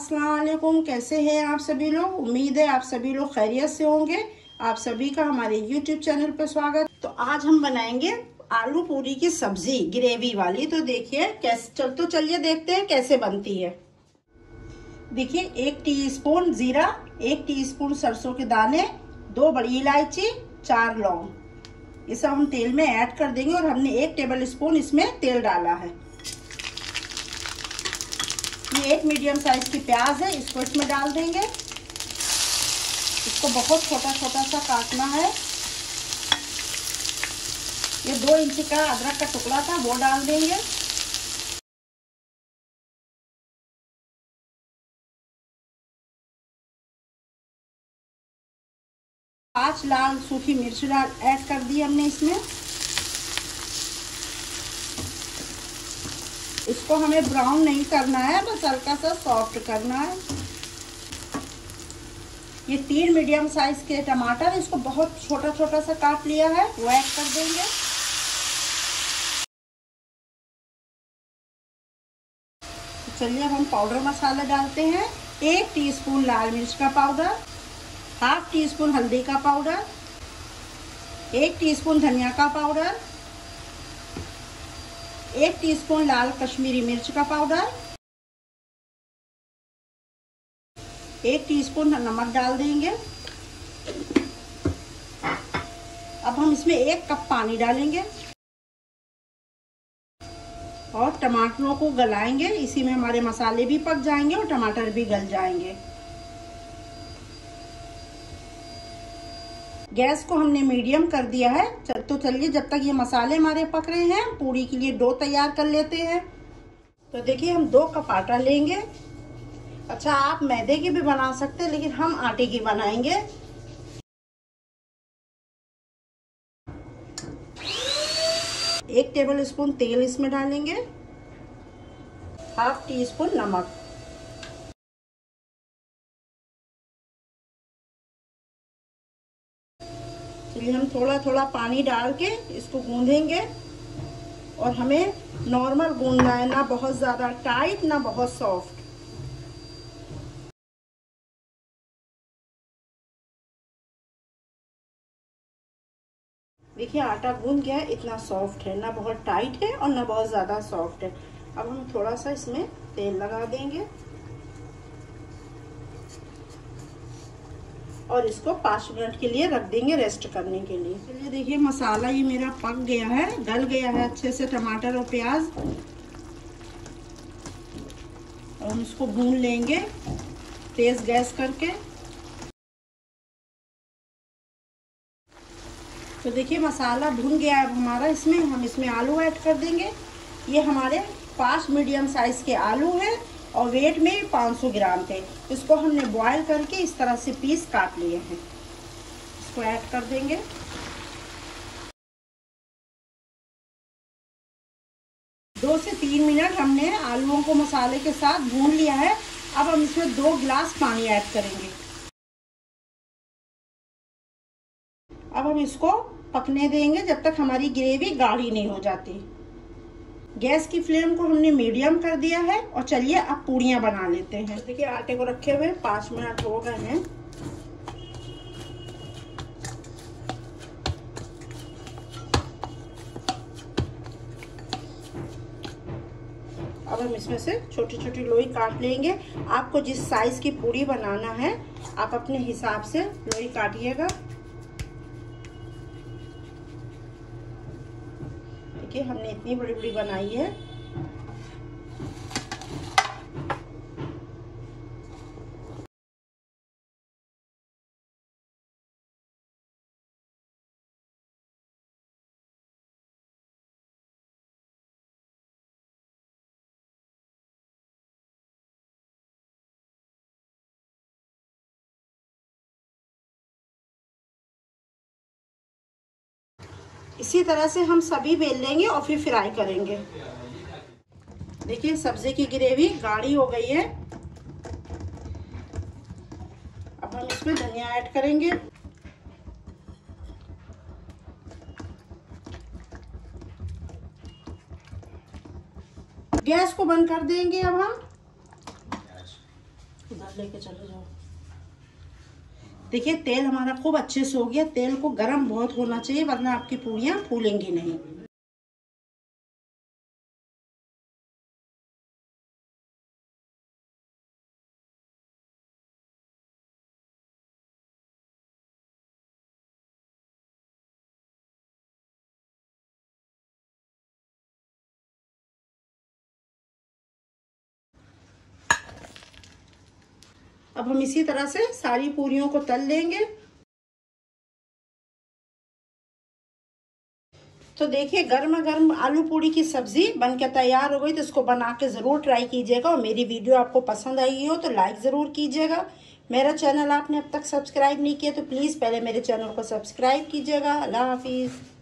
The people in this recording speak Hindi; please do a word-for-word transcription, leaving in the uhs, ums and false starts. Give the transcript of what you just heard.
अस्सलाम वालेकुम। कैसे हैं आप सभी लोग? उम्मीद है आप सभी लोग खैरियत से होंगे। आप सभी का हमारे यूट्यूब चैनल पर स्वागत। तो आज हम बनाएंगे आलू पूरी की सब्जी ग्रेवी वाली। तो देखिए कैसे चल तो चलिए देखते हैं कैसे बनती है। देखिए एक टीस्पून जीरा, एक टीस्पून सरसों के दाने, दो बड़ी इलायची, चार लौंग, ये सब हम तेल में ऐड कर देंगे और हमने एक टेबल स्पून इसमें तेल डाला है। ये एक मीडियम साइज की प्याज है, इसको इसमें डाल देंगे। इसको बहुत छोटा छोटा सा काटना है। ये दो इंच का अदरक का टुकड़ा था वो डाल देंगे। पांच लाल सूखी मिर्च डाल ऐड कर दी हमने इसमें। इसको हमें ब्राउन नहीं करना है, बस हल्का सा सॉफ्ट करना है। ये तीन मीडियम साइज के टमाटर, इसको बहुत छोटा छोटा सा काट लिया है, वो ऐड कर देंगे। तो चलिए अब हम पाउडर मसाला डालते हैं। एक टीस्पून लाल मिर्च का पाउडर, हाफ टी स्पून हल्दी का पाउडर, एक टीस्पून धनिया का पाउडर, एक टीस्पून लाल कश्मीरी मिर्च का पाउडर, एक टीस्पून नमक डाल देंगे। अब हम इसमें एक कप पानी डालेंगे और टमाटरों को गलाएंगे। इसी में हमारे मसाले भी पक जाएंगे और टमाटर भी गल जाएंगे। गैस को हमने मीडियम कर दिया है। चल तो चलिए जब तक ये मसाले हमारे पक रहे हैं पूरी के लिए डो तैयार कर लेते हैं। तो देखिए हम दो कप आटा लेंगे। अच्छा आप मैदे की भी बना सकते हैं, लेकिन हम आटे की बनाएंगे। एक टेबल स्पून तेल इसमें डालेंगे, हाफ टी स्पून नमक, चलिए हम थोड़ा थोड़ा पानी डाल के इसको गूंदेंगे। और हमें नॉर्मल गूंदना है, ना बहुत ज्यादा टाइट ना बहुत सॉफ्ट। देखिए आटा गूंद गया है, इतना सॉफ्ट है, ना बहुत टाइट है और ना बहुत ज्यादा सॉफ्ट है। अब हम थोड़ा सा इसमें तेल लगा देंगे और इसको पाँच मिनट के लिए रख देंगे रेस्ट करने के लिए। चलिए देखिए मसाला ये मेरा पक गया है, गल गया है अच्छे से टमाटर और प्याज। और हम इसको भून लेंगे तेज गैस करके। तो देखिए मसाला भून गया है अब हमारा। इसमें हम इसमें आलू ऐड कर देंगे। ये हमारे पांच मीडियम साइज के आलू हैं और वेट में पाँच सौ ग्राम थे। इसको हमने बॉईल करके इस तरह से पीस काट लिए हैं। इसको ऐड कर देंगे। दो से तीन मिनट हमने आलूओं को मसाले के साथ भून लिया है। अब हम इसमें दो गिलास पानी ऐड करेंगे। अब हम इसको पकने देंगे जब तक हमारी ग्रेवी गाढ़ी नहीं हो जाती। गैस की फ्लेम को हमने मीडियम कर दिया है। और चलिए अब पूड़ियाँ बना लेते हैं। तो देखिए आटे को रखे हुए पाँच मिनट हो गए हैं। अब हम इसमें से छोटी छोटी लोई काट लेंगे। आपको जिस साइज की पूड़ी बनाना है आप अपने हिसाब से लोई काटिएगा। देखिए हमने इतनी बड़ी बड़ी बनाई है। इसी तरह से हम सभी बेल लेंगे और फिर फ्राई करेंगे। देखिए सब्जी की ग्रेवी गाढ़ी हो गई है। अब हम इसमें धनिया ऐड करेंगे। गैस को बंद कर देंगे अब हम। हाथ लेके चले जाओ। देखिए तेल हमारा खूब अच्छे से हो गया। तेल को गर्म बहुत होना चाहिए वरना आपकी पूरियां फूलेंगी नहीं। अब हम इसी तरह से सारी पूरियों को तल लेंगे। तो देखिए गर्मा गर्म आलू पूरी की सब्जी बनके तैयार हो गई। तो इसको बना के ज़रूर ट्राई कीजिएगा और मेरी वीडियो आपको पसंद आई हो तो लाइक ज़रूर कीजिएगा। मेरा चैनल आपने अब तक सब्सक्राइब नहीं किया तो प्लीज़ पहले मेरे चैनल को सब्सक्राइब कीजिएगा। अल्लाह हाफिज़।